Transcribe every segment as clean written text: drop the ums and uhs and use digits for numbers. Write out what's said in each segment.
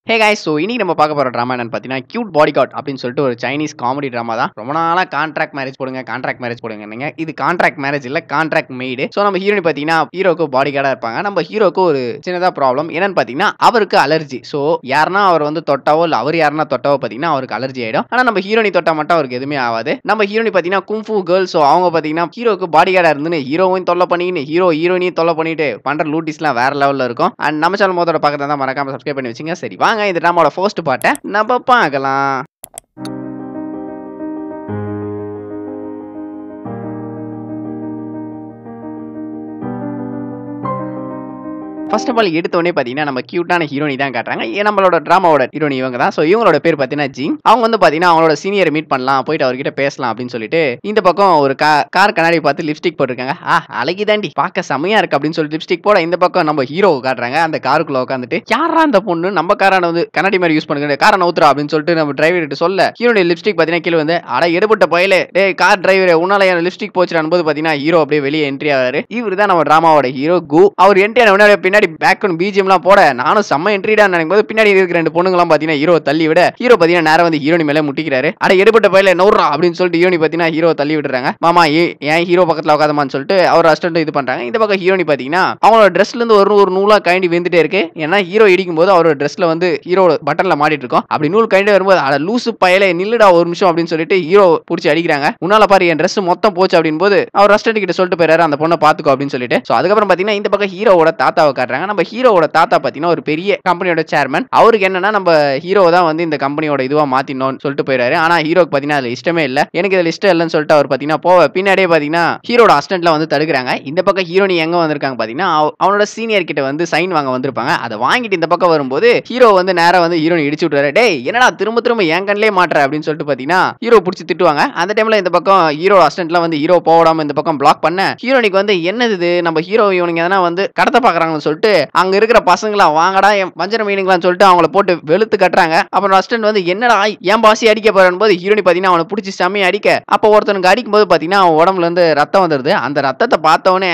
ஹே guys so இன்னைக்கு நம்ம பார்க்க போற டிராமா என்னன்னு பார்த்தீங்கன்னா கியூட் பாடிகார்ட் அப்படின்னு சொல்லிட்டு ஒரு சைனீஸ் காமெடி டிராமா தான். ரொம்ப நாளா கான்ட்ராக்ட் மேரேஜ் போடுங்க. இது கான்ட்ராக்ட் மேரேஜ் இல்ல கான்ட்ராக்ட் மெய்டு. சோ நம்ம ஹீரோனி பார்த்தீங்கன்னா ஹீரோக்கு பாடிகார்டா இருப்பாங்க. நம்ம ஹீரோக்கு ஒரு சின்னதா ப்ராப்ளம் என்னன்னு பார்த்தீங்கன்னா அவருக்கு அலர்ஜி. சோ யாருன்னா அவர் வந்து தொட்டாவோ இல்ல அவர் யாருன்னா தொட்டாவோ பார்த்தீங்கன்னா அவருக்கு அலர்ஜி ஆயிடும். ஆனா நம்ம ஹீரோனி தொட்டா மட்டும் அவருக்கு எதுவுமே ஆகாது. நம்ம ஹீரோனி பார்த்தீங்கன்னா குங்ஃபூ கேர்ள். சோ அவங்க பார்த்தீங்கன்னா ஹீரோக்கு பாடிகார்டா இருந்து ஹீரோவையும் தொல்லை பண்ணிட்டு ஹீரோயினையும் தொல்லை பண்ணிட்டு பண்ற லூட்டிஸ்லாம் வேற லெவல்ல இருக்கும். அண்ட் நம்ம சேனல் மொதல்ல பார்க்கறதா இருந்தா மறக்காம சப்ஸ்கிரைப் பண்ணி வச்சுங்க. சரி வாங்க இந்த டிராமாவோட ஃபர்ஸ்ட் பார்ட்டை நம்ம பார்க்கலாம். ஃபர்ஸ்ட் ஆஃப் ஆல் எடுத்தோடனே பார்த்தீங்கன்னா நம்ம கியூட்டான ஹீரோனி தான் காட்டுறாங்க. நம்மளோட டிராமாவோட ஹீரோனி இவங்க தான். ஸோ இவங்களோட பேர் பார்த்தீங்கன்னா ஜிங். அவங்க வந்து பார்த்தீங்கன்னா அவங்களோட சீனியரை மீட் பண்ணலாம், போயிட்டு அவர்கிட்ட பேசலாம் அப்படின்னு சொல்லிட்டு இந்த பக்கம் ஒரு கார் கண்ணாடி பார்த்து லிப்ஸ்டிக் போட்டிருக்காங்க. அழகிதாண்டி பார்க்க செமையா இருக்கு அப்படின்னு சொல்லிட்டு லிப்ஸ்டிக் போட இந்த பக்கம் நம்ம ஹீரோ காட்டுறாங்க. அந்த காருக்குள்ள உட்காந்துட்டு யாரா அந்த பொண்ணு நம்ம காரான வந்து கண்ணாடி மாதிரி யூஸ் பண்ணுங்க, காரை நவுத்துறா அப்படின்னு சொல்லிட்டு நம்ம டிரைவர் சொல்ல ஹீரோடைய லிப்ஸ்டிக் பார்த்தீங்கன்னா கீழே வந்து எடுபட்ட பயலே டே கார் டிரைவர் உன்னால என் லிப்ஸ்டிக் போச்சுறான் போது பார்த்தீங்கன்னா ஹீரோ அப்படியே வெளியே என்ட்ரி ஆவாரு. இவர் தான் நம்ம டிராமாவோட ஹீரோ கு. அவர் என்ட்ரி ஆன பின்னாடி பேக்ரவுண்ட் பிஜிஎம்லாம் போட நானும் செம்ம என்ட்ரிடா நினைக்கும்போது பின்னாடி இருக்கிற ரெண்டு பொண்ணுங்கலாம் பார்த்தீங்கன்னா ஹீரோ தள்ளி விட ஹீரோ பார்த்தீங்கன்னா நேரம் வந்து ஹீரோனி மேலே முட்டிக்கிறாரு. எடுபட்ட பயில நோர்றா அப்படின்னு சொல்லிட்டு ஹீரோனி பார்த்தீங்கன்னா ஹீரோ தள்ளி விடுறாங்க. மாமா ஏன் ஹீரோ பக்கத்தில் உட்காதமான்னு சொல்லிட்டு அவர் அசிஸ்டன்ட் இது பண்றாங்க. இந்த பக்கம் ஹீரோனி பார்த்தீங்கன்னா அவங்களோட ட்ரெஸ்ல இருந்து ஒரு நூலா கைண்டி வந்துட்டே இருக்கு. ஏன்னா ஹீரோ இடிக்கும் போது அவரோட ட்ரெஸ்ல வந்து ஹீரோ பட்டன்ல மாட்டிட்டு இருக்கும். அப்படி நூல் கைண்டி வரும்போது லூசு பயலே நில்லுடா ஒரு நிமிஷம் அப்படின்னு சொல்லிட்டு ஹீரோ பிடிச்சி அடிக்கிறாங்க. உன்னால பாரு என் ட்ரெஸ் மொத்தம் போச்சு அப்படின்னு போது அவர் அசிஸ்டன்ட் கிட்ட சொல்லிட்டு போயிறாரு அந்த பொண்ணை பாத்துக்கோ அப்படின்னு சொல்லிட்டு. அதுக்கப்புறம் பார்த்தீங்கன்னா இந்த பக்கம் ஹீரோவோட தாத்தாவை காட்டுறாங்க. நம்ம ஹீரோவோட தாத்தா பார்த்தீங்கன்னா ஒரு பெரிய கம்பெனியோட சேர்மன். அவருக்கு என்னன்னா நம்ம ஹீரோ தான் வந்து இந்த கம்பெனியோட இதுவா மாத்தினோம்னு சொல்லிட்டு போயிறாரு. ஆனா ஹீரோக்கு பார்த்தீங்கன்னா அதுல இஷ்டமே இல்ல. எனக்கு இதுல இஷ்டம் இல்லைன்னு சொல்லிட்டு அவர் பார்த்தீங்கன்னா பின்னாடியே பார்த்தீங்கன்னா ஹீரோட அசிஸ்டன்ட்ல வந்து தடுக்கிறாங்க. இந்த பக்கம் ஹீரோனி எங்க வந்திருக்காங்க பார்த்தீங்கன்னா அவனோட சீனியர் கிட்ட வந்து சைன் வாங்க வந்திருப்பாங்க. அதை வாங்கிட்டு இந்த பக்கம் வரும்போது ஹீரோ வந்து நேரா வந்து ஹீரோனி இடிச்சு விட்டுறாரு. டேய் என்னடா திரும்ப என் கண்ணிலே மாட்டுற அப்படின்னு சொல்லிட்டு பார்த்தீங்கன்னா ஹீரோ பிடிச்சி திட்டுவாங்க. அந்த டைம்ல இந்த பக்கம் ஹீரோ அசிஸ்டன்ட்ல வந்து ஹீரோ போடாம இந்த பக்கம் பிளாக் பண்ண ஹீரோனிக்கு வந்து என்னது நம்ம ஹீரோ இவனுங்க எதனா வந்து கடத்த பாக்குறாங்கன்னு சொல்லிட்டு அங்க இருக்கிற பசங்களா வாங்கடா வஞ்சர மீனுங்களான்னு சொல்லிட்டு அவங்கள போட்டு வெளுத்து கட்டுறாங்க. அப்புறம் அசிஸ்டன்ட் வந்து என்னடா என் பாசி அடிக்க போறன்னு போது ஹீரோனி பாத்தீங்கன்னா அவனை பிடிச்சி செம்மையை அடிக்க அப்ப ஒருத்தனுக்கு அடிக்கும் போது பாத்தீங்கன்னா அவன் உடம்புல இருந்து ரத்தம் வந்துருது. அந்த ரத்தத்தை பார்த்தவனே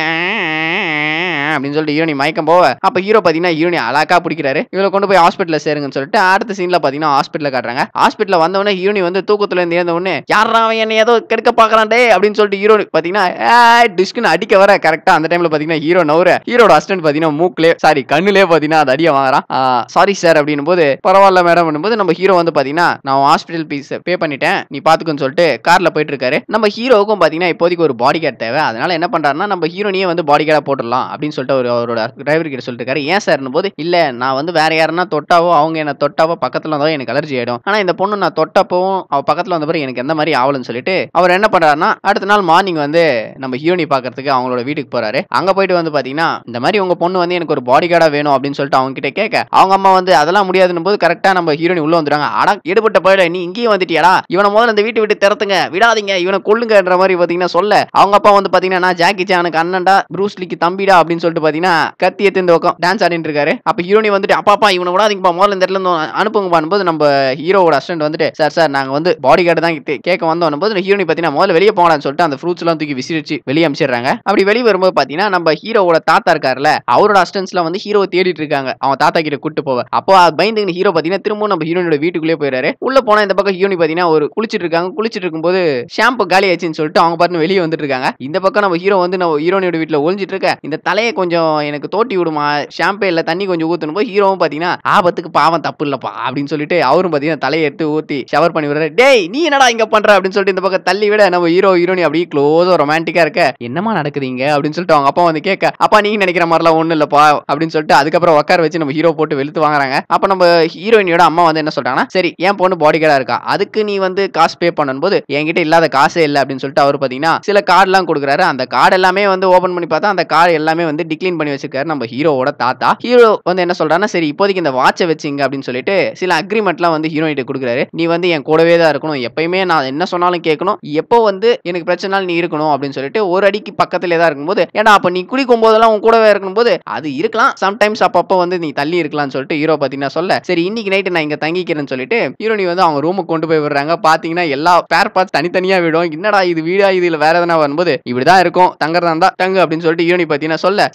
அப்படின்னு சொல்லிட்டு ஹீரோனி மயக்கம் போவ அப்ப ஹீரோ பாத்தீங்கன்னா ஹீரோனி அழகா பிடிக்கிறாரு. இவளை கொண்டு போய் ஹாஸ்பிட்டல்ல சேருங்கன்னு சொல்லிட்டு அடுத்த சீன்ல பாத்தீங்கன்னா ஹாஸ்பிட்டல்ல காட்டுறாங்க. ஹாஸ்பிட்டல்ல வந்தவொடனே ஹீரோனி வந்து தூக்கத்துல இருந்து எழுந்த உடனே யாரா என்ன ஏதோ கெடுக்க பாக்குறான் டே அப்படின்னு சொல்லிட்டு ஹீரோ பாத்தீங்கன்னா டிஸ்க்னு அடிக்க வர கரெக்டா அந்த டைம்ல பாத்தீங்கன்னா ஹீரோ நவுற ஹீரோட அசிஸ்டன்ட் பாத்தீங்கன்னா மூக்கிலே சாரி கண்ணுலே பாத்தீங்கன்னா அது அடிய வாங்குறான். சாரி சார் அப்படின்னு போது பரவாயில்ல மேடம் போது நம்ம ஹீரோ வந்து பாத்தீங்கன்னா நான் ஹாஸ்பிட்டல் ஃபீஸ் பே பண்ணிட்டேன் நீ பாத்துக்கன்னு சொல்லிட்டு கார்ல போயிட்டு இருக்காரு. நம்ம ஹீரோவுக்கும் பாத்தீங்கன்னா இப்போதைக்கு ஒரு பாடி கார்டு தேவை. அதனால என்ன பண்றாருன்னா நம்ம ஹீரோனியே வந்து பாடி கார்டா போட்டுடலாம் அப்படின்னு சொல்லிட்டு அவரோட டிரைவர் கிட்ட சொல்லிட்டு இருக்காரு. ஏன் சார் போது இல்ல நான் வந்து வேற யாருன்னா தொட்டாவோ அவங்க என்ன தொட்டாவோ பக்கத்துல வந்தோ எனக்கு அலர்ஜி ஆயிடும். ஆனா இந்த பொண்ணு நான் தொட்டப்பவும் அவ பக்கத்துல வந்த பிறகு எனக்கு எந்த மாதிரி ஆவலன்னு சொல்லிட்டு அவர் என்ன பண்றாருன்னா அடுத்த நாள் மார்னிங் வந்து நம்ம ஹீரோனி பாக்குறதுக்கு அவங்களோட வீட்டுக்கு போறாரு. அங்க போயிட்டு வந்து பாத்தீங்கன்னா இந்த மாதிரி உங்க பொண்ணு வந்து எனக்கு ஒரு பாடி கார்டா வேணும் அப்படின்னு சொல்லிட்டு அவங்க கிட்ட கேட்க அவங்க அம்மா வந்து அதெல்லாம் முடியாதுன்னு போது கரெக்டா நம்ம ஹீரோனி உள்ள வந்துறாங்க. எடுபட்ட போயிட நீ இங்கேயும் வந்துட்டியாடா இவனை முதல்ல இந்த வீட்டு விட்டு திறத்துங்க விடாதீங்க இவனை கொல்லுங்கன்ற மாதிரி பாத்தீங்கன்னா சொல்ல அவங்க அப்பா வந்து பாத்தீங்கன்னா நான் ஜாக்கி சானுக்கு அண்ணன்டா ப்ரூஸ்லிக்கு தம்பிடா அப்படின்னு சொல்லிட்டு பாத்தீங்கன்னா கத்தி எடுத்து இந்த பக்கம் டான்ஸ் ஆடிட்டு இருக்காரு. அப்ப ஹீரோனி வந்துட்டு அப்பா இவனை விடாதீங்கப்பா முதல்ல இந்த இடத்துல இருந்து அனுப்புங்க போது நம்ம ஹீரோவோட அசிஸ்டன்ட் வந்துட்டு சார் நாங்க வந்து பாடி கார்டு தான் கேட்க வந்தோம் போது ஹீரோனி பாத்தீங்கன்னா முதல்ல வெளியே போகலான்னு சொல்லிட்டு அந்த ஃப்ரூட்ஸ் எல்லாம் தூக்கி விசிறிச்சு வெளியே அமிச்சிடுறாங்க. அப்படி வெளியே வரும்போது பாத்தீங்கன்னா நம்ம ஹீரோவோட தாத்தா இருக்காருல்ல அவரோட அசிஸ்டன்ட்ஸ்ல வந்து ஹீரோ தேடிட்டு இருக்காங்க. அவன் தாத்தா கிட்ட கூட்டு போவ அப்போ பயந்து ஹீரோ பாத்தீங்கன்னா திரும்ப நம்ம ஹீரோனோட வீட்டுக்குள்ளே போயிறாரு. உள்ள போனா இந்த பக்கம் ஹீரோனி பாத்தீங்கன்னா ஒரு குளிச்சிட்டு இருக்கும்போது ஷாம்பு காலி ஆச்சுன்னு சொல்லிட்டு அவங்க பாட்டு வெளியே வந்துட்டு இருக்காங்க. இந்த பக்கம் நம்ம ஹீரோ வந்து நம்ம ஹீரோனியோட வீட்டுல ஒளிஞ்சிட்டு இருக்க இந்த தலையை கொஞ்சம் எனக்கு தோட்டி விடுமா ஷாம்பே இல்ல தண்ணி கொஞ்சம் ஊத்தணும் போது ஹீரோவும் பாத்தீங்கன்னா ஆபத்துக்கு பாவம் தப்பு இல்லப்பா அப்படின்னு சொல்லிட்டு அவரும் பாத்தீங்கன்னா தலையை எடுத்து ஊத்தி ஷவர் பண்ணி விடுறாரு. டேய் நீ என்னடா இங்க பண்ற அப்படின்னு சொல்லிட்டு இந்த பக்கம் தள்ளி விட நம்ம ஹீரோனி அப்படியே க்ளோஸா ரொமான்டிக்கா இருக்க என்னமா நடக்குதுங்க அப்படின்னு சொல்லிட்டு அவங்க அப்பா வந்து கேட்க அப்பா நீங்க நினைக்கிற மாதிரிலாம் ஒண்ணு இல்லப்பா அப்படின்னு சொல்லிட்டு அதுக்கப்புறம் உட்கார வச்சு நம்ம ஹீரோ போட்டு வெளுத்து வாங்குறாங்க. அப்ப நம்ம ஹீரோயினியோட அம்மா வந்து என்ன சொல்றாங்கன்னா சரி என் பொண்ணு பாடி கார்டா இருக்கா அதுக்கு நீ வந்து காசு பே பண்ணும்போது என்கிட்ட இல்லாத காசே இல்லை அப்படின்னு சொல்லிட்டு அவர் பாத்தீங்கன்னா சில கார்டு எல்லாம் கொடுக்குறாரு. அந்த கார்டு எல்லாமே வந்து ஓபன் பண்ணி பார்த்தா அந்த கார்டு எல்லாமே வந்து டிக்ளைன் பண்ணி வச்சிருக்காரு நம்ம ஹீரோவோட தாத்தா. ஹீரோ வந்து என்ன சொல்றாருன்னா சரி இப்போதைக்கு இந்த வாட்சை வச்சுங்க அப்படின்னு சொல்லிட்டு சில அக்ரிமெண்ட்லாம் வந்து ஹீரோயிட்ட கொடுக்குறாரு. நீ வந்து என் கூடவே தான் இருக்கணும் எப்பயுமே நான் என்ன சொன்னாலும் கேட்கணும் எப்போ வந்து எனக்கு பிரச்சனை நீ இருக்கணும் அப்படின்னு சொல்லிட்டு ஒரு அடிக்கு பக்கத்திலே தான் இருக்கும்போது ஏன்னா அப்ப நீ குடிக்கும் போதெல்லாம் உன் கூடவே இருக்கணும் போது அது இருக்கலாம் சம்டைம்ஸ் அப்பப்போ வந்து நீ தள்ளி இருக்கலாம்னு சொல்லிட்டு ஹீரோ பாத்தீங்கன்னா சொல்ல சரி இன்னைக்கு நைட்டு நான் இங்க தங்கிக்கிறேன்னு சொல்லிட்டு ஹீரோனி வந்து அவங்க ரூமுக்கு கொண்டு போய் விடுறாங்க. பாத்தீங்கன்னா எல்லா பேர் பார்த்து தனித்தனியா விடும். என்னடா இது வீடா இது இல்ல வேற எதனா வரும்போது இப்படிதான் இருக்கும் தங்கறதா இருந்தா தங்கு அப்படின்னு சொல்லிட்டு ஹீரோனி பாத்தீங்கன்னா சொல்ல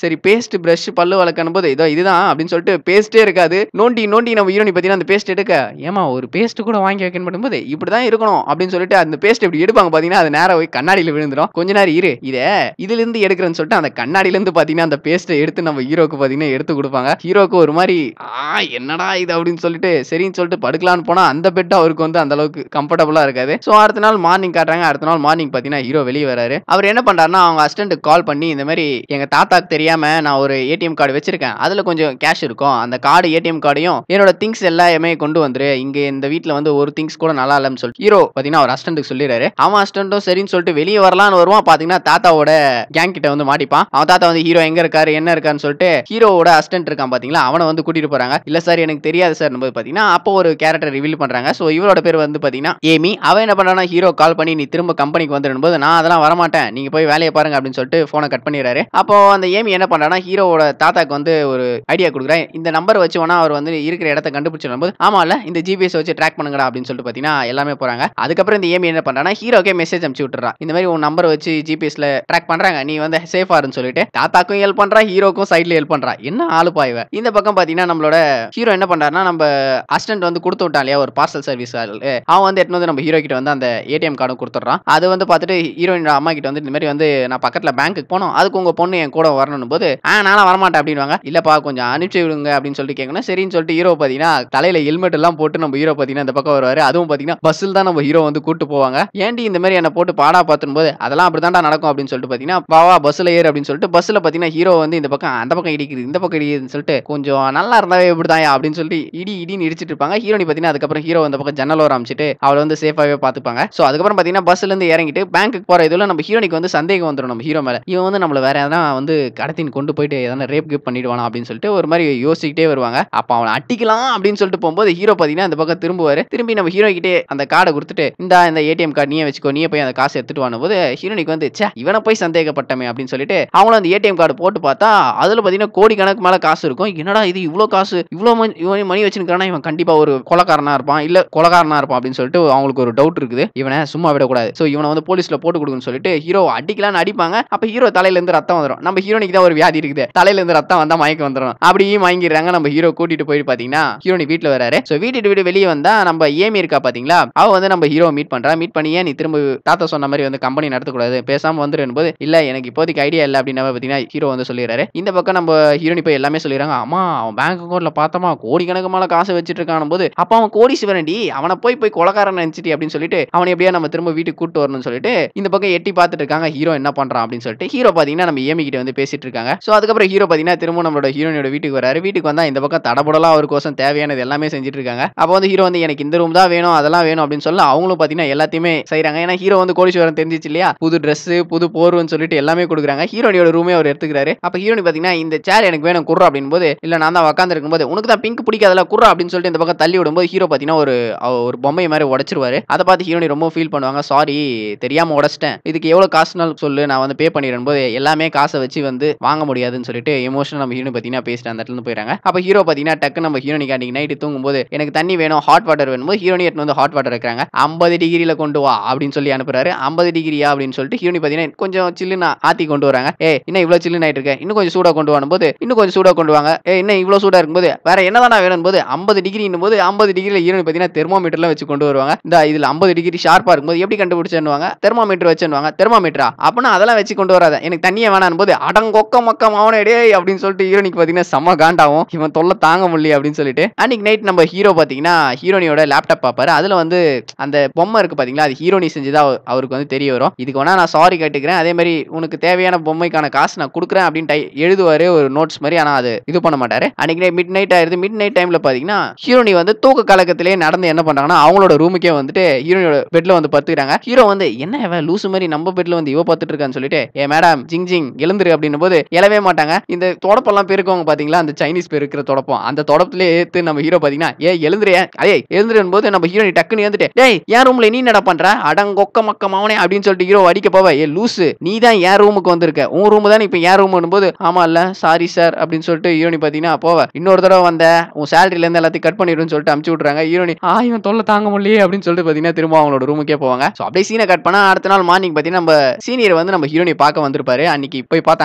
சரி பேஸ்ட் பிரஷ் பல்லு வளர்க்கணும் போது இதோ இதுதான் அப்படின்னு சொல்லிட்டு பேஸ்டே இருக்காது. நோண்டி நோண்டி நம்ம ஹீரோனி பார்த்தீங்கன்னா அந்த பேஸ்ட் எடுக்க, ஏமா ஒரு பேஸ்ட் கூட வாங்கி வைக்கணும் பண்ணும்போது இப்படிதான் இருக்கணும் அப்படின்னு சொல்லிட்டு அந்த பேஸ்ட் இப்படி எடுப்பாங்க பார்த்தீங்கன்னா அது நேரா போய் கண்ணாடியில் விழுந்துடும். கொஞ்ச நேரம் இரு இதுல இருந்து எடுக்கிறேன்னு சொல்லிட்டு அந்த கண்ணாடியில இருந்து பார்த்தீங்கன்னா அந்த பேஸ்ட்டை எடுத்து நம்ம ஹீரோக்கு பார்த்தீங்கன்னா எடுத்து கொடுப்பாங்க. ஹீரோக்கு ஒரு மாதிரி என்னடா இது அப்படின்னு சொல்லிட்டு சரின்னு சொல்லிட்டு படுக்கலான்னு போனா அந்த பெட் அவருக்கு வந்து அந்த அளவுக்கு கம்ஃபர்டபுளா இருக்காது. ஸோ அடுத்த நாள் மார்னிங் காட்டுறாங்க. அடுத்த நாள் மார்னிங் பார்த்தீங்கன்னா ஹீரோ வெளியே வராரு. அவர் என்ன பண்றாருன்னா அவங்க அசிஸ்டன்ட்டுக்கு கால் பண்ணி இந்த மாதிரி எங்க தாத்தாக்கு தெரியாம நான் ஒரு ஏடிஎம் கார்டு வச்சிருக்கேன், அதுல கொஞ்சம் கேஷ் இருக்கும், அந்த கார்டு ஏடிஎம் கார்டையும் என்னோட திங்ஸ் எல்லாமே கொண்டு வந்துரு, இங்க இந்த வீட்ல வந்து ஒரு திங்ஸ் கூட நல்லா இல்லன்னு சொல்லிட்டு ஹீரோ பாத்தீங்கன்னா அவர் அசிஸ்டன்ட்டுக்கு சொல்லிடுறாரு. அவன் அசிஸ்டன்ட்டும் சரின்னு சொல்லிட்டு வெளியே வரலான்னு வருவான். பாத்தீங்கன்னா தாத்தாவோட கேங் கிட்ட வந்து மாட்டிப்பான். அவன் தாத்தா வந்து ஹீரோ எங்க இருக்காரு என்ன இருக்காருன்னு சொல்லிட்டு ஹீரோவோட அசிஸ்டன்ட் இருக்கான் பாத்தீங்களா அவனை வந்து கூட்டிட்டு போறாங்க. இல்ல சார் எனக்கு தெரியாது சார் பாத்தீங்கன்னா அப்போ ஒரு கேரக்டர் ரிவீல் பண்றாங்க. சோ இவரோட பேர் வந்து பாத்தீங்கன்னா ஏமி. அவன் என்ன பண்றானா ஹீரோ கால் பண்ணி நீ திரும்ப கம்பெனிக்கு வந்துடும் போது நான் அதெல்லாம் வரமாட்டேன், நீங்க போய் வேலையை பாருங்க அப்படின்னு சொல்லிட்டு போனை கட் பண்ணிடுறாரு. அப்போ அந்த ஏமி என்ன பண்றானா ஹீரோவோட தாத்தாக்கு வந்து ஒரு ஐடியா கொடுக்குறேன், இந்த நம்பர் வச்சு வேணா அவர் வந்து இருக்கிற இடத்த கண்டுபிடிச்சிடும் போது ஆமா இல்ல இந்த ஜிபிஎஸ் வச்சு ட்ராக் பண்ணுங்கடா அப்படின்னு சொல்லிட்டு பாத்தீங்கன்னா எல்லாமே போறாங்க. அதுக்கப்புறம் இந்த ஏமி என்ன பண்றானா ஹீரோக்கே மெசேஜ் அனுப்பிச்சு விட்டுறான், இந்த மாதிரி உன் நம்பர் வச்சு ஜிபிஎஸ்ல ட்ராக் பண்றாங்க, நீ வந்து சேஃபா இருன்னு சொல்லிட்டு தாத்தாக்கும் ஹெல்ப் பண்றான், ஹீரோக்கும் சைட்ல ஹெல்ப் பண்றான். என்ன ஆளு பாய்வ. இந்த பக்கம் பாத்தீங்கன்னா நம்மளோட ஹீரோ என்ன பண்றாருன்னா நம்ம அசிஸ்டன்ட் வந்து கொடுத்து விட்டான் இல்லையா ஒரு பார்சல் சர்வீஸ், அவன் வந்து எடுத்து வந்து நம்ம ஹீரோ கிட்ட வந்து அந்த ஏடிஎம் கார்டும் கொடுத்துட்றான். அது வந்து பார்த்துட்டு ஹீரோயின் அம்மா கிட்ட வந்து இந்த மாதிரி வந்து நான் பக்கத்துல பேங்க்குக்கு போனோம், அதுக்கு உங்க பொண்ணு என் கூட வரணும் போது நானும் வரமாட்டேன் அப்படின்வாங்க. இல்லப்பா கொஞ்சம் அனுப்பிச்சு விடுங்க அப்படின்னு சொல்லிட்டு கேட்கணும். சரின்னு சொல்லிட்டு ஹீரோ பாத்தீங்கன்னா தலையில ஹெல்மெட் எல்லாம் போட்டு நம்ம ஹீரோ பாத்தீங்கன்னா இந்த பக்கம் வருவாரு. அதுவும் பாத்தீங்கன்னா பஸ்ஸில் தான் நம்ம ஹீரோ வந்து கூட்டு போவாங்க. ஏன்டி இந்த மாதிரி என்ன போட்டு பாடா பார்த்தும் போது அதெல்லாம் அப்படிதான்டா நடக்கும் அப்படின்னு சொல்லிட்டு பாத்தீங்கன்னா வா பஸ்ல ஏறு அப்படின்னு சொல்லிட்டு பஸ்ல பாத்தீங்கன்னா ஹீரோ வந்து இந்த பக்கம் அந்த பக்கம் இடிக்குது இந்த பக்கம் இடிக்குதுன்னு சொல்லிட்டு கொஞ்சம் நல்லா இருந்தாவே இப்படிதான் அப்படின்னு சொல்லிட்டு இடின்னு இடிச்சிட்டு இருப்பாங்க. ஹீரோனி பாத்தீங்கன்னா அதுக்கப்புறம் ஹீரோ அந்த பக்கம் ஜன்னல் ஓரம் அமைச்சிட்டு அவளை வந்து சேஃபாவே பாத்துப்பாங்க. சோ அதுக்கப்புறம் பாத்தீங்கன்னா பஸ்ல இருந்து இறங்கிட்டு பேங்க்குக்கு போற இதுல நம்ம ஹீரோனிக்கு வந்து சந்தேகம் வந்துடும் நம்ம ஹீரோ மேல, இவன் வந்து நம்மள வேற எதனா வந்து கடத்தின் கொண்டு போயிட்டு எதனா ரேப் கிப் பண்ணிடுவானா அப்படின்னு சொல்லிட்டு ஒரு மாதிரி யோசிச்சுக்கிட்டே வருவாங்க. அப்ப அவனை அட்டிக்கலாம் அப்படின்னு சொல்லிட்டு போகும்போது ஹீரோ பாத்தீங்கன்னா அந்த பக்கம் திரும்புவாரு. திரும்பி நம்ம ஹீரோ கிட்டே அந்த கார்டை கொடுத்துட்டு இந்த ஏடிஎம் கார்டு நீயே வச்சுக்கோ, நீயே போய் அந்த காசு எடுத்துட்டு வான போது ஹீரோனிக்கு வந்து இவனை போய் சந்தேகப்பட்டமே அப்படின்னு சொல்லிட்டு அவங்களும் அந்த ஏடிஎம் கார்டு போட்டு பார்த்தா அதுல பாத்தீங்கன்னா கோடி கணக்கு மேல காசு இருக்கும். என்னடா இது இவ்வளவு காசு இவ்வளவு மணி வச்சிருக்கானா இவன் கண்டிப்பா ஒரு கொலைக்காரனா இருப்பான் இல்ல கொலைகாரனா இருப்பான் அப்படின்னு சொல்லிட்டு அவங்களுக்கு ஒரு டவுட் இருக்குது. இவனை சும்மா விடக்கூடாது, சோ இவனை வந்து போலீஸ்ல போட்டு கொடுக்குன்னு சொல்லிட்டு ஹீரோ அடிக்கலான்னு அடிப்பாங்க. அப்ப ஹீரோ தலையில இருந்து ரத்தம் வந்துடும். நம்ம ஹீரோனிக்கு தான் ஒரு வியாதி இருக்குது, தலையில இருந்து ரத்தம் வந்தா மயக்கம் வந்துடும். அப்படியே மயங்கிடுறாங்க. நம்ம ஹீரோ கூட்டிட்டு போயிட்டு பாத்தீங்கன்னா ஹீரோனி வீட்டுல வராரு. சோ வீட்டு வெளியே வந்தா நம்ம ஏமி இருக்கா பாத்தீங்களா, அவ வந்து நம்ம ஹீரோ மீட் பண்றா. மீட் பண்ணி நீ திரும்ப தாத்தா சொன்ன மாதிரி வந்து கம்பெனி நடத்தக்கூடாது, பேசாம வந்துருன்னு போது இல்ல எனக்கு இப்போதைக்கு ஐடியா இல்ல அப்படின்னு பாத்தீங்கன்னா ஹீரோ வந்து சொல்லிடுறாரு. இந்த பக்கம் நம்ம ஹீரோனி போய் எல்லாமே சொல்லிடுறாங்க. அம்மா அவன் பேங்க் அக்கௌண்ட்ல பார்த்தமா கோடி கணக்கு மேல காசு வச்சிட்டு இருக்கான போது அப்ப அவன் கோடீஸ்வரன்டி, அவனை போய் கொலைகாரன் நினைச்சிட்டி அப்படின்னு சொல்லிட்டு அவனை எப்படியா நம்ம திரும்ப வீட்டுக்கு கூட்டு வரணும்னு சொல்லிட்டு இந்த பக்கம் எட்டி பார்த்துட்டு இருக்காங்க ஹீரோ என்ன பண்றான் அப்படின்னு சொல்லிட்டு. ஹீரோ பாத்தீங்கன்னா நம்ம ஏமி கிட்ட வந்து பேசிட்டு இருக்காங்க. சோ அதுக்கப்புறம் ஹீரோ பாத்தீங்கன்னா திரும்ப நம்மளோட ஹீரோனியோட வீட்டுக்கு வராரு. வீட்டுக்கு வந்தா இந்த பக்கம் தடபுடலா அவருக்கோசம் தேவையானது எல்லாமே செஞ்சுட்டு இருக்காங்க. அப்ப வந்து ஹீரோ வந்து எனக்கு இந்த ரூம் தான் வேணும் அதெல்லாம் வேணும் அப்படின்னு சொல்ல அவங்களும் பாத்தீங்கன்னா எல்லாத்தையுமே செய்யறாங்க. ஏன்னா ஹீரோ வந்து கோடீஸ்வரன் தெரிஞ்சிச்சு இல்லையா, புது ட்ரெஸ் புது போர்வன்னு சொல்லிட்டு எல்லாமே கொடுக்குறாங்க. ஹீரோனியோட ரூமே அவர் எடுத்துக்கிறாரு. அப்ப ஹீரோனி பாத்தீங்கன்னா இந்த சேர் எனக்கு வேணும் குர்ரா அப்படின்னு போது இல்ல நான் தான் உட்கார்ந்து இருக்கும்போது உனக்கு தான் பிங்க் பிடிக்காதல குர்ரா அப்படின்னு சொல்லிட்டு இந்த பக்கம் தள்ளி விடும்போது ஹீரோ பாத்தீங்கன்னா ஒரு பொம்மை மாதிரி உடைச்சிருவாரு. அதை பார்த்து ஹீரோனி ரொம்ப ஃபீல் பண்ணுவாங்க. சாரி தெரியாம உடைச்சிட்டேன், இதுக்கு எவ்வளவு காசுனாலும் சொல்லு நான் வந்து பே பண்ணிடுறேன் போது எல்லாமே காசை வச்சு வந்து வாங்க முடியாதுன்னு சொல்லிட்டு எமோஷனல் நம்ம ஹீரோனி பாத்தீங்கன்னா பேசிட்டு அந்த இடத்துல இருந்து போயிறாங்க. அப்ப ஹீரோ பாத்தீங்கன்னா டக்கு நம்ம ஹீரோனிக்கு அன்னைக்கு நைட்டு தூங்கும்போது எனக்கு தண்ணி வேணும் ஹாட் வாட்டர் வேணும் போது ஹீரோனி எடுத்து வந்து ஹாட் வாட்டர் வைக்கிறாங்க. 50 டிகிரில கொண்டு வா அப்படின்னு சொல்லி அனுப்புறாரு. 50 டிகிரியா அப்படின்னு சொல்லிட்டு ஹீரோனி பாத்தீங்கன்னா கொஞ்சம் சில்லுன்னு ஆத்தி கொண்டு வராங்க. இன்னும் இவ்வளவு சில்லுன்னு ஆயிட்டு இருக்க, இன்னும் கொஞ்சம் சூடா கொண்டு வரும்போது இன்னும் கொஞ்சம் சூடா கொண்டு வாங்க. இன்னும் இவ்வளவு சூடா இருக்கும்போது வேற என்னதான் வேணும் போது 50 டிகிரின்னும் போது 50 டிகிரில ஹீரோனி பாத்தீங்கன்னா தெர்மோமீட்டர்லாம் வச்சு கொண்டு வருவாங்க. இந்த இதுல 50 டிகிரி ஷார்ப்பா இருக்கும்போது எப்படி கண்டுபிடிச்சேன்னுவாங்க, தெர்மோமீட்டர் வச்சுன்னுவாங்க. தெர்மோமீட்டரா அப்படின்னா அதெல்லாம் வச்சு கொண்டு வராத, எனக்கு தண்ணியே வேணாம் போது அடங்கொக்க மக்கம் அவனே டேய் அப்படின்னு சொல்லிட்டு ஹீரோனிக்கு பாத்தீங்கன்னா செம்ம காண்டாவும், இவன் தொல்லை தாங்க முடியல அப்படின்னு சொல்லிட்டு அன்னைக்கு நைட் நம்ம ஹீரோ பாத்தீங்கன்னா ஹீரோனியோட லேப்டாப் பாப்பாரு. அதுல வந்து அந்த பொம்மை இருக்கு பாத்தீங்களா, அது ஹீரோனி செஞ்சதா அவருக்கு வந்து தெரிய வரும். இதுக்கு வேணா நான் சாரி கேட்டுக்கிறேன், அதே மாதிரி உனக்கு தேவையான பொம்மைக்கான காசு நான் கொடுக்குறேன் அப்படின்னு எழுதுவாரு ஒரு நோட்ஸ் மாதிரி. ஆனா அது இது பண்ண மாட்டாரு. அன்னைக்கு மிட் நைட் ஆயிருது. மிட் நைட் டைம்ல பாத்தீங்கன்னா ஹீரோனி வந்து தூக்க கலக்கத்திலே நடந்து என்ன பண்றாங்கன்னா அவங்களோட ரூமுக்கே வந்துட்டு ஹீரோனியோட பெட்ல வந்து படுத்துக்கிறாங்க. ஹீரோ வந்து என்ன இவ லூசு மாதிரி நம்ம பெட்ல வந்து இவ படுத்துட்டு இருக்கான்னு சொல்லிட்டு மேடம் ஜிங் ஜிங் எழுந்துரு அப்படின்னும் போது எழவே மாட்டாங்க. இந்த தொடப்பெல்லாம் பெருக்கவங்க பாத்தீங்களா, அந்த சைனீஸ் பெருக்கிற தொடப்பம், அந்த தொடப்பத்திலே ஏத்து நம்ம ஹீரோ பாத்தீங்கன்னா எழுந்துரு எழுந்துருன்னு போது நம்ம ஹீரோனி டக்குன்னு வந்துட்டு டேய் என் ரூம்ல நீ என்ன பண்ற அடங்கொக்க மக்கம் அவனே அப்படின்னு சொல்லிட்டு ஹீரோ அடிக்க போவ, லூசு நீ தான் என் ரூமுக்கு வந்திருக்க, உன் ரூம் தான் இப்ப என் ரூம் போது ஆமா இல்ல சாரி சார் அப்படின்னு சொல்லிட்டு ஹீரோனி பாத்தீங்கன்னா போவ இன்னொரு தடவை வந்த உன் சேலரியில இருந்து எல்லாத்தையும் கட் பண்ணிடுன்னு சொல்லிட்டு அமுச்சு விட்டுறாங்க. ஹீரோனி இவன் தொல்லை தாங்க முடியலையே அப்படின்னு சொல்லிட்டு பாத்தீங்கன்னா திரும்ப அவங்களோட ரூமுக்கே போவாங்க. அப்படியே சீனை கட் பண்ணா அடுத்த நாள் மார்னிங் பாத்தீங்கன்னா நம்ம சீனியர் வந்து நம்ம ஹீரோனி பார்க்க வந்திருப்பாரு. அன்னைக்கு போய் பார்த்தாங்க இல்லையா, சோ அவங்க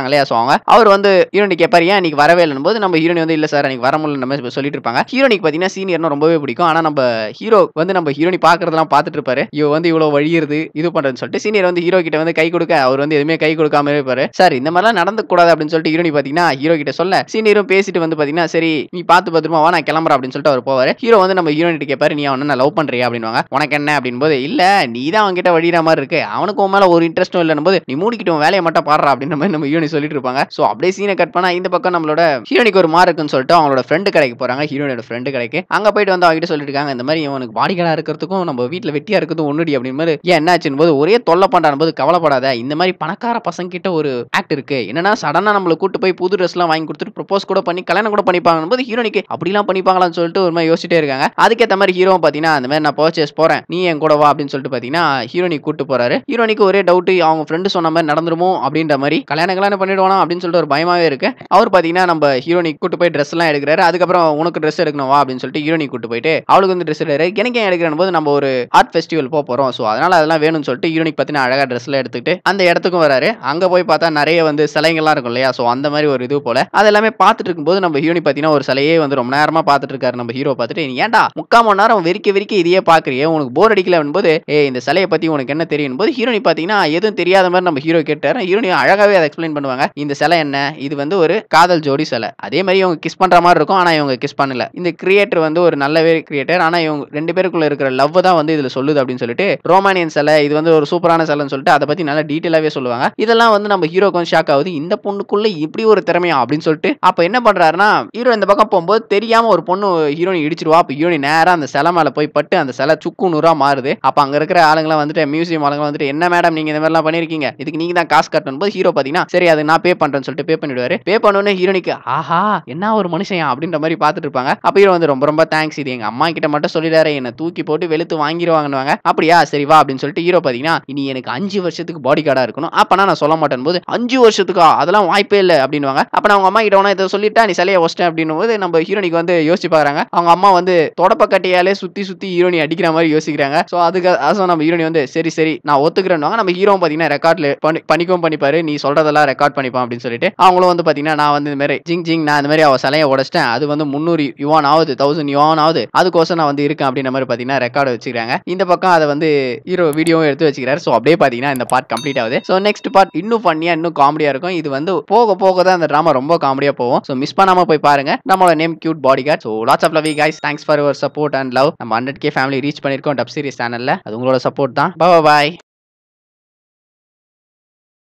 போவாங்க. அவர் வந்து ஹீரோனி கேட்பாரு ஏன் இன்னைக்கு வரவே இல்லைன்னு போது நம்ம ஹீரோனி வந்து இல்ல சார் எனக்கு வர முடியல நம்ம சொல்லிட்டு இருப்பாங்க. ஹீரோனிக்கு பாத்தீங்கன்னா சீனியர்னா ரொம்பவே பிடிக்கும். ஆனா நம்ம ஹீரோ வந்து நம்ம ஹீரோனி பாக்குறதெல்லாம் பாத்துட்டு இருப்பாரு. இவ வந்து இவ்வளவு வழியிறது இது பண்றதுன்னு சொல்லிட்டு சீனியர் வந்து ஹீரோ கிட்ட வந்து கை கொடுக்க அவர் வந்து எதுவுமே கை கொடுக்காம இருப்பாரு. சார் இந்த மாதிரிலாம் நடந்து கூடாது அப்படின்னு சொல்லிட்டு ஹீரோனி பாத்தீங்கன்னா ஹீரோ கிட்ட சொல்ல சீனியரும் பேசிட்டு வந்து பாத்தீங்கன்னா சரி நீ பாத்து பத்திரமா வா நான் கிளம்புறேன் அப்படின்னு சொல்லிட்டு அவர் போவாரு. ஹீரோ வந்து நம்ம ஹீரோனி கிட்ட கேட்பாரு நீ அவனை லவ் பண்றியா அப்படின்னுவாங்க. உனக்கு என்ன அப்படின்னு போது இல்ல நீ தான் அவன் கிட்ட வழியிற மாதிரி இருக்கு அவனுக்கு உன் மேல ஒரு இன்ட்ரெஸ்டும் இல்லைன்னு போது நீ மூடிக்கிட்டு உன் வேலையை மட்டும் பாடுறா அப்படின்ற மாதிரி நம்ம ஹீரோனி சொல்லிட்டு இருப்பாங்க. சோ அப்படியே சீனை கட் பண்ணா இந்த பக்கம் நம்மளோட ஹீரோனிக்கு ஒரு மார்க் இருக்குன்னு சொல்லிட்டு அவங்களோட ஃப்ரெண்டு கடைக்கு போறாங்க. ஹீரோனோட ஃப்ரெண்டு கடைக்கு அங்க போயிட்டு வந்து அவங்கிட்ட சொல்லிட்டு இருக்காங்க இந்த மாதிரி இவனுக்கு பாடிகார்டா இருக்கிறதுக்கும் நம்ம வீட்டுல வெட்டியா இருக்கிறதும் ஒண்ணுடி அப்படின்னு போது ஏன் என்னாச்சுன்னு போது ஒரே தொல்லை பண்றான் போது கவலைப்படாத இந்த மாதிரி பணக்கார பசங்க கிட்ட ஒரு ஆக்ட் இருக்கு என்னன்னா சடனா நம்மள கூட்டு போய் புது ட்ரெஸ் எல்லாம் வாங்கி கொடுத்துட்டு ப்ரொபோஸ் கூட பண்ணி கல்யாணம் கூட பண்ணிப்பாங்க போது ஹீரோனிக்கு அப்படிலாம் பண்ணிப்பாங்களான்னு சொல்லிட்டு ஒரு மாதிரி யோசிச்சுட்டே இருக்காங்க. அதுக்கேற்ற மாதிரி ஹீரோ பாத்தீங்கன்னா அந்த மாதிரி நான் பர்ச்சேஸ் போறேன் நீ என் கூட வா அப்படின்னு சொல்லிட்டு பாத்தீங்கன்னா ஹீரோனி கூட்டு போறாரு. ஹீரோனிக்கு ஒரே டவுட் அவங்க ஃப்ரெண்டு சொன்ன மாதிரி நடந்துருமோ அப்படின்ற மாதிரி கல்யாணம் பண்ணிடுவானா அப்படின்னு சொல்லிட்டு ஒரு பயமாவே இருக்கு. அவர் பாத்தீங்கன்னா நம்ம ஹீரோனி கூட்டு போய் ட்ரெஸ் எல்லாம் எடுக்கிறாரு. அதுக்கப்புறம் உனக்கு ட்ரெஸ் எடுக்கணும் வா அப்படின்னு சொல்லிட்டு ஹீரோனி கூட்டு போயிட்டு அவளுக்கு வந்து ட்ரெஸ் எடுக்கிறாரு. எனக்கு ஏன் எடுக்கிறேன் போது நம்ம ஒரு ஆர்ட் ஃபெஸ்டிவல் போறோம் சோ அதனால அதெல்லாம் வேணும்னு சொல்லிட்டு ஹீரோனிக் பாத்தீங்கன்னா அழகா ட்ரெஸ் எல்லாம் எடுத்துட்டு அந்த இடத்துக்கும் வராரு. அங்க போய் பார்த்தா நிறைய வந்து சிலைகள்லாம் இருக்கும் இல்லையா சோ அந்த மாதிரி ஒரு இது போல அது எல்லாமே பார்த்துட்டு இருக்கும்போது நம்ம ஹீரோனி பாத்தீங்கன்னா ஒரு சிலையே வந்து ரொம்ப நேரமா பார்த்துட்டு இருக்காரு. நம்ம ஹீரோ பார்த்துட்டு ஏன்டா 3/4 மணி நேரம் வெறிக்க இதையே பாக்குறியே உனக்கு போர் அடிக்கல போது இந்த சிலையை பத்தி உனக்கு என்ன தெரியும் போது ஹீரோனி பாத்தீங்கன்னா எதுவும் தெரியாத மாதிரி நம்ம ஹீரோ கேட்டாரு. ஹீரோனி அழகாவே அதை எக்ஸ்பிளைன் பண்ணுவாங்க. இந்த சிலை என்ன இது வந்து ஒரு காதல் ஜோடி சிலை அதே மாதிரி இவங்க கிஸ் பண்ற மாதிரி இருக்கும் ஆனா இவங்க கிஸ் பண்ணல. இந்த கிரியேட்டர் வந்து ஒரு நல்லவே கிரியேட்டர் ஆனா இவங்க ரெண்டு பேருக்குள்ள இருக்கிற லவ் தான் வந்து இதுல சொல்லுது அப்படின்னு சொல்லிட்டு ரோமானியன் சிலை இது வந்து ஒரு சூப்பரான சிலைன்னு சொல்லிட்டு அதை பத்தி நல்லா டீட்டெயிலாவே சொல்லுவாங்க. இதெல்லாம் வந்து நம்ம ஹீரோக்கு வந்து ஷாக் ஆகுது இந்த பொண்ணுக்குள்ள இப்படி ஒரு திறமையா அப்படின்னு சொல்லிட்டு அப்ப என்ன பண்றாருன்னா ஹீரோ இந்த பக்கம் போகும்போது தெரியாம ஒரு பொண்ணு ஹீரோனி இடிச்சிருவா. அப்ப ஹீரோனி நேரா அந்த சிலை மேல போய் பட்டு அந்த சிலை சுக்கு நூறா மாறுது. அப்ப அங்க இருக்கிற ஆளுங்களாம் வந்துட்டு மியூசியம் ஆளுங்க வந்துட்டு என்ன மேடம் நீங்க இந்த மாதிரி எல்லாம் பண்ணிருக்கீங்க இதுக்கு நீங்க தான் காசு கட்டணும் போது ஹீரோ பாத்தீங்கன்னா சரி அது நான் பே பண்றேன்னு சொல்லிட்டு பே பண்ணிடுவாரு. பே பண்ணோன்னு ஹீரோனிக்கு ஆஹா என்ன ஒரு மனுஷன் அப்படின்ற மாதிரி பாத்துட்டு இருப்பாங்க. அப்ப ஹீரோ வந்து ரொம்ப தேங்க்ஸ் இது எங்க அம்மா கிட்ட மட்டும் சொல்லிடாரு என்ன தூக்கி போட்டு வெளுத்து வாங்கிடுவாங்கன்னு அப்படியா சரி வா அப்படின்னு சொல்லிட்டு ஹீரோ பாத்தீங்கன்னா இனி எனக்கு 5 வருஷத்துக்கு பாடி கார்டா இருக்கணும் அப்பனா நான் சொல்ல மாட்டேன் போது 5 வருஷத்துக்கா அதெல்லாம் வாய்ப்பே இல்லை அப்படின்னுவாங்க. அப்ப நான் அவங்க அம்மா கிட்ட இதை சொல்லிட்டா நீ சிலையை வச்சிட்டேன் அப்படின்னு போது நம்ம ஹீரோனிக்கு வந்து யோசிச்சு பாக்குறாங்க. அவங்க அம்மா வந்து தொடப்ப கட்டையாலே சுத்தி ஹீரோனி அடிக்கிற மாதிரி யோசிக்கிறாங்க. சோ அதுக்கு நம்ம ஹீரோனி வந்து சரி நான் ஒத்துக்கிறேன். நம்ம ஹீரோ பாத்தீங்கன்னா ரெக்கார்ட்ல பண்ணிக்கவும் பண்ணிப்பாரு நீ சொல்றதெல்லாம் ரெக்கார்ட் பண்ணிப்பான் அப்படின்னு சொல்லிட்டு அவங்களும் வந்து பாத்தீங்கன்னா நான் வந்து இந்த மாதிரி ஜிங் நான் இந்த மாதிரி அவ சிலையை உடைச்சிட்டேன் அது வந்து 300 யுவான் ஆகுது 1000 யுவான் ஆகுது அதுக்கோசம் நான் வந்து இருக்கேன் அப்படின்ற மாதிரி பாத்தீங்கன்னா ரெக்கார்டு வச்சுக்கிறாங்க. இந்த பக்கம் அதை வந்து ஹீரோ வீடியோவும் எடுத்து வச்சுக்கிறாரு. சோ அப்படியே பாத்தீங்கன்னா இந்த பார்ட் கம்ப்ளீட் ஆகுது. சோ நெக்ஸ்ட் பார்ட் இன்னும் ஃபன்னியா இன்னும் காமெடியா இருக்கும். இது வந்து போக தான் அந்த டிராமா ரொம்ப காமெடியா போகும். சோ மிஸ் பண்ணாம போய் பாருங்க. நம்மளோட name cute bodyguard. So lots of love you guys. Thanks for your support and love. நம்ம 100k ஃபேமிலி ரீச் பண்ணிருக்கோம் டப் சீரிஸ் சேனல்ல. அது உங்களோட சப்போர்ட் தான். Bye by.